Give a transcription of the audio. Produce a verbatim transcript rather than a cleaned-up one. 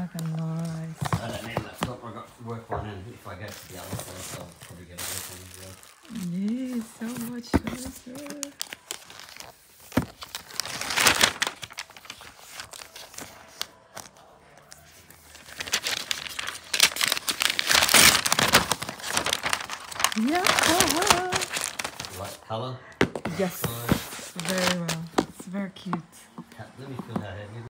like a nice. I don't need a laptop, I've got work one, and if I go to the other place, I'll probably get a work one as well. Yeah, so much choices. Yeah. You like colour? Yes. Very well. It's very cute. Let me feel how heavy